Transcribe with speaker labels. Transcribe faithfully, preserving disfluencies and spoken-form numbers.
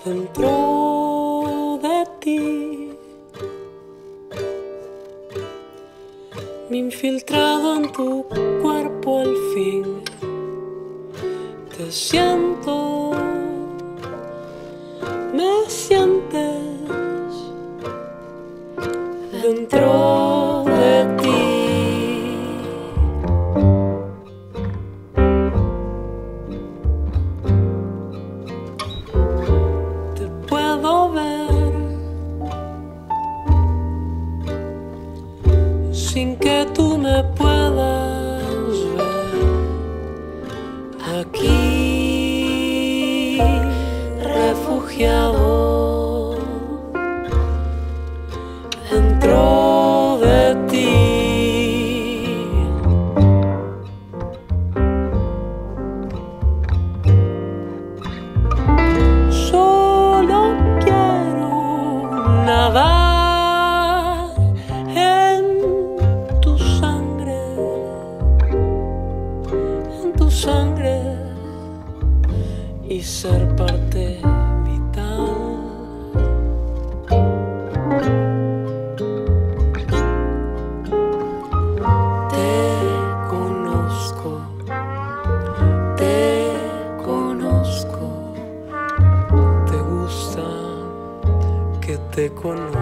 Speaker 1: dentro de ti, me he infiltrado en tu cuerpo al fin, te siento, me sientes dentro de ti. Te puedo ver sin que tú me puedas ver. Aquí refugiado dentro de ti. Solo quiero nadar en tu sangre, en tu sangre, y ser parte vital. Te conozco, te conozco, te gusta que te conozca.